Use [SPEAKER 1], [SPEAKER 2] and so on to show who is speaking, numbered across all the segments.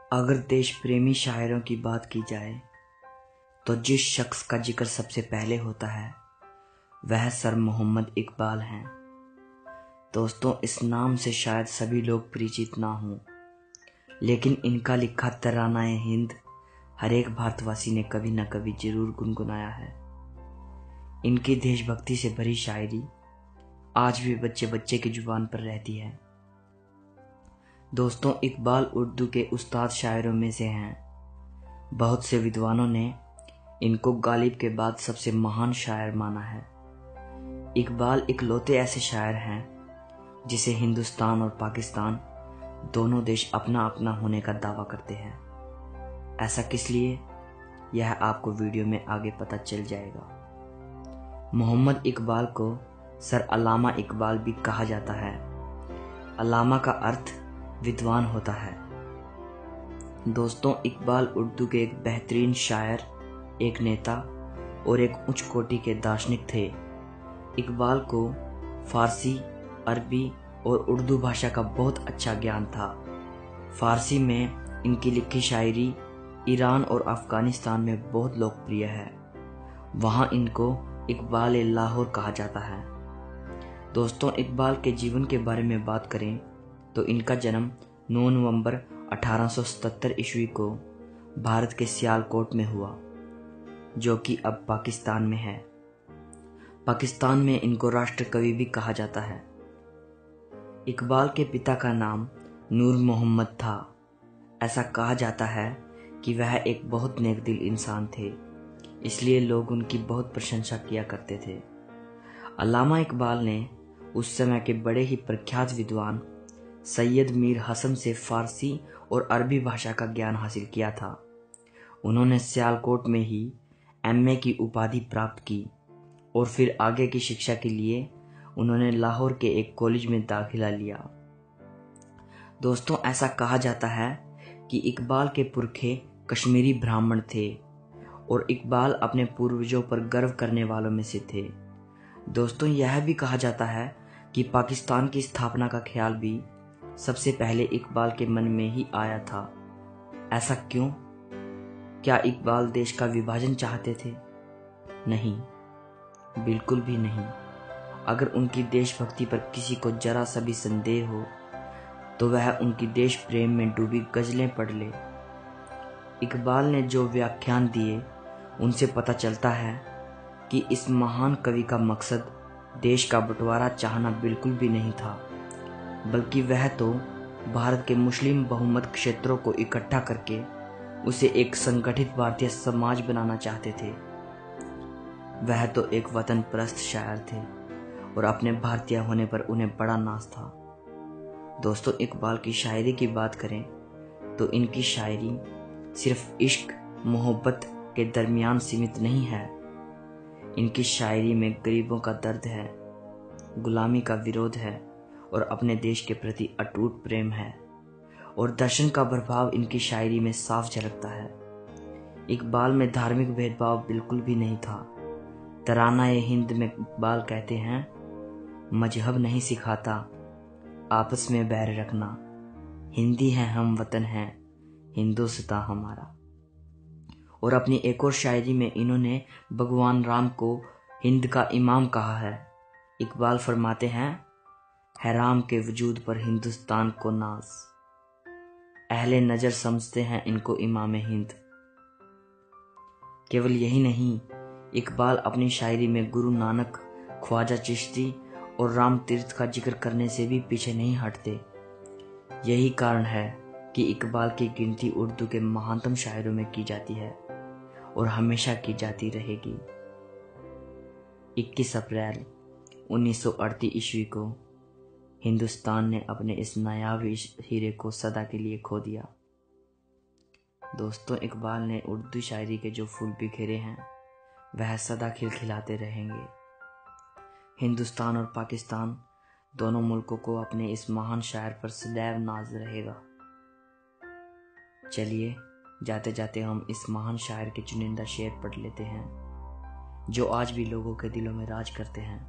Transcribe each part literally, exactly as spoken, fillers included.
[SPEAKER 1] अगर देश प्रेमी शायरों की बात की जाए तो जिस शख्स का जिक्र सबसे पहले होता है वह सर मोहम्मद इकबाल हैं। दोस्तों, इस नाम से शायद सभी लोग परिचित ना हों, लेकिन इनका लिखा तरानाए हिंद हर एक भारतवासी ने कभी न कभी जरूर गुनगुनाया है। इनकी देशभक्ति से भरी शायरी आज भी बच्चे बच्चे की जुबान पर रहती है। दोस्तों, इकबाल उर्दू के उस्ताद शायरों में से हैं। बहुत से विद्वानों ने इनको गालिब के बाद सबसे महान शायर माना है। इकबाल इकलौते ऐसे शायर हैं जिसे हिंदुस्तान और पाकिस्तान दोनों देश अपना अपना होने का दावा करते हैं। ऐसा किस लिए, यह आपको वीडियो में आगे पता चल जाएगा। मोहम्मद इकबाल को सर अल्लामा इकबाल भी कहा जाता है। अल्लामा का अर्थ विद्वान होता है। दोस्तों, इकबाल उर्दू के एक बेहतरीन शायर, एक नेता और एक उच्च कोटि के दार्शनिक थे। इकबाल को फारसी, अरबी और उर्दू भाषा का बहुत अच्छा ज्ञान था। फारसी में इनकी लिखी शायरी ईरान और अफगानिस्तान में बहुत लोकप्रिय है। वहाँ इनको इकबाल ए लाहौर कहा जाता है। दोस्तों, इकबाल के जीवन के बारे में बात करें तो इनका जन्म नौ नवंबर अठारह सौ सतहत्तर ईस्वी को भारत के सियालकोट में हुआ, जो कि अब पाकिस्तान में है। पाकिस्तान में इनको राष्ट्र कवि भी कहा जाता है। इकबाल के पिता का नाम नूर मोहम्मद था। ऐसा कहा जाता है कि वह एक बहुत नेक दिल इंसान थे, इसलिए लोग उनकी बहुत प्रशंसा किया करते थे। अल्लामा इकबाल ने उस समय के बड़े ही प्रख्यात विद्वान सैयद मीर हसन से फारसी और अरबी भाषा का ज्ञान हासिल किया था। उन्होंने सियालकोट में ही एमए की उपाधि प्राप्त की और फिर आगे की शिक्षा के लिए उन्होंने लाहौर के एक कॉलेज में दाखिला लिया। दोस्तों, ऐसा कहा जाता है कि इकबाल के पुरखे कश्मीरी ब्राह्मण थे और इकबाल अपने पूर्वजों पर गर्व करने वालों में से थे। दोस्तों, यह भी कहा जाता है कि पाकिस्तान की स्थापना का ख्याल भी सबसे पहले इकबाल के मन में ही आया था। ऐसा क्यों? क्या इकबाल देश का विभाजन चाहते थे? नहीं, बिल्कुल भी नहीं। अगर उनकी देशभक्ति पर किसी को जरा सा भी संदेह हो तो वह उनकी देश प्रेम में डूबी गजलें पढ़ ले। इकबाल ने जो व्याख्यान दिए उनसे पता चलता है कि इस महान कवि का मकसद देश का बंटवारा चाहना बिल्कुल भी नहीं था, बल्कि वह तो भारत के मुस्लिम बहुमत क्षेत्रों को इकट्ठा करके उसे एक संगठित भारतीय समाज बनाना चाहते थे। वह तो एक वतन परस्त शायर थे और अपने भारतीय होने पर उन्हें बड़ा नाज था। दोस्तों, इकबाल की शायरी की बात करें तो इनकी शायरी सिर्फ इश्क मोहब्बत के दरमियान सीमित नहीं है। इनकी शायरी में गरीबों का दर्द है, गुलामी का विरोध है और अपने देश के प्रति अटूट प्रेम है, और दर्शन का प्रभाव इनकी शायरी में साफ झलकता है। इकबाल में धार्मिक भेदभाव बिल्कुल भी नहीं था। तरानाए हिंद में इकबाल कहते हैं, मजहब नहीं सिखाता आपस में बैर रखना, हिंदी है हम वतन है हिंदुस्तान हमारा। और अपनी एक और शायरी में इन्होंने भगवान राम को हिंद का इमाम कहा है। इकबाल फरमाते हैं, है राम के वजूद पर हिंदुस्तान को नाज, अहले नजर समझते हैं इनको इमाम हिंद। केवल यही नहीं, इकबाल अपनी शायरी में गुरु नानक, ख्वाजा चिश्ती और राम तीर्थ का जिक्र करने से भी पीछे नहीं हटते। यही कारण है कि इकबाल की गिनती उर्दू के महानतम शायरों में की जाती है और हमेशा की जाती रहेगी। इक्कीस अप्रैल उन्नीस सौ अड़तीस ईस्वी को हिंदुस्तान ने अपने इस नायाब हीरे को सदा के लिए खो दिया। दोस्तों, इकबाल ने उर्दू शायरी के जो फूल बिखेरे हैं वह सदा खिलखिलाते रहेंगे। हिंदुस्तान और पाकिस्तान दोनों मुल्कों को अपने इस महान शायर पर सदैव नाज रहेगा। चलिए, जाते जाते हम इस महान शायर के चुनिंदा शेर पढ़ लेते हैं जो आज भी लोगों के दिलों में राज करते हैं।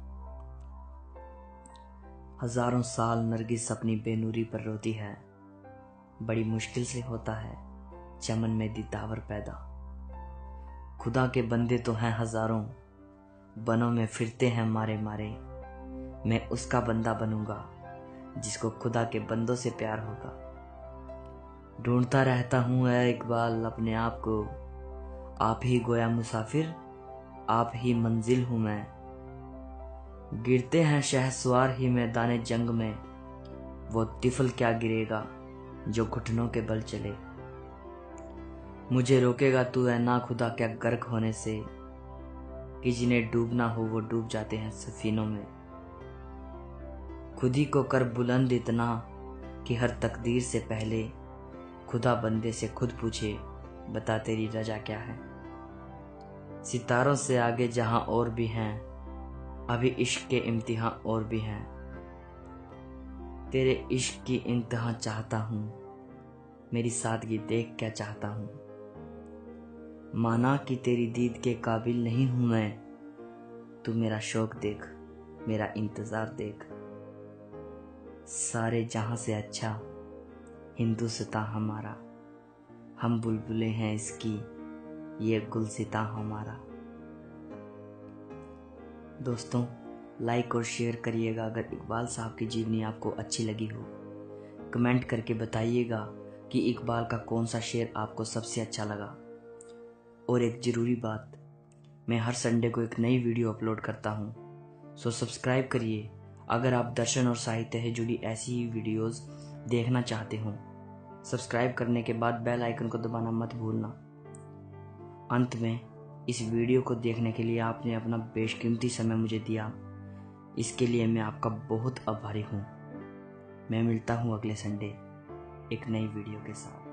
[SPEAKER 1] हजारों साल नरगिस अपनी बेनूरी पर रोती है, बड़ी मुश्किल से होता है चमन में दितावर पैदा। खुदा के बंदे तो हैं हजारों, बनों में फिरते हैं मारे मारे। मैं उसका बंदा बनूंगा जिसको खुदा के बंदों से प्यार होगा। ढूंढता रहता हूँ ऐ इकबाल अपने आप को, आप ही गोया मुसाफिर, आप ही मंजिल हूँ मैं। गिरते हैं शहसवार ही मैदाने जंग में, वो तिफल क्या गिरेगा जो घुटनों के बल चले। मुझे रोकेगा तू ऐ ना खुदा क्या गर्क होने से, कि जिन्हें डूबना हो वो डूब जाते हैं सफीनों में। खुद ही को कर बुलंद इतना कि हर तकदीर से पहले खुदा बंदे से खुद पूछे, बता तेरी रजा क्या है। सितारों से आगे जहां और भी हैं, अभी इश्क के इम्तिहान और भी हैं। तेरे इश्क की इंतहा चाहता हूँ, मेरी सादगी देख क्या चाहता हूँ। माना कि तेरी दीद के काबिल नहीं हूँ मैं, तू मेरा शौक देख, मेरा इंतजार देख। सारे जहां से अच्छा हिंदुस्तां हमारा, हम बुलबुलें हैं इसकी, ये गुलसितां हमारा। दोस्तों, लाइक और शेयर करिएगा अगर इकबाल साहब की जीवनी आपको अच्छी लगी हो। कमेंट करके बताइएगा कि इकबाल का कौन सा शेर आपको सबसे अच्छा लगा। और एक ज़रूरी बात, मैं हर संडे को एक नई वीडियो अपलोड करता हूँ, सो सब्सक्राइब करिए अगर आप दर्शन और साहित्य से जुड़ी ऐसी ही वीडियोस देखना चाहते हो। सब्सक्राइब करने के बाद बेल आइकन को दबाना मत भूलना। अंत में, इस वीडियो को देखने के लिए आपने अपना बेशकीमती समय मुझे दिया, इसके लिए मैं आपका बहुत आभारी हूँ। मैं मिलता हूँ अगले संडे एक नई वीडियो के साथ।